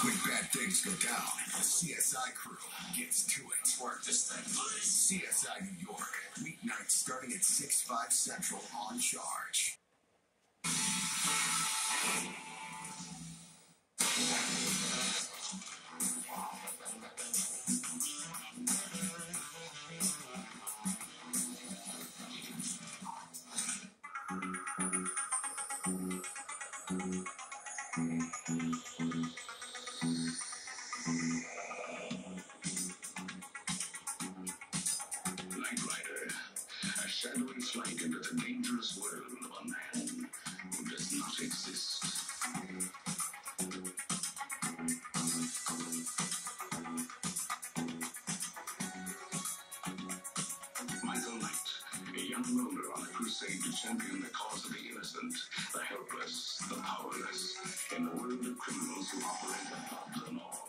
When bad things go down, the CSI crew gets to it. Work this thing, please. CSI New York, weeknights starting at 6, 5 Central on Charge. Knight Rider, a shadowy flight into the dangerous world of a man who does not exist. Michael Knight, a young loner on a crusade to champion the cause of the innocent, the helpless, the powerless, in a world of criminals who operate above the law.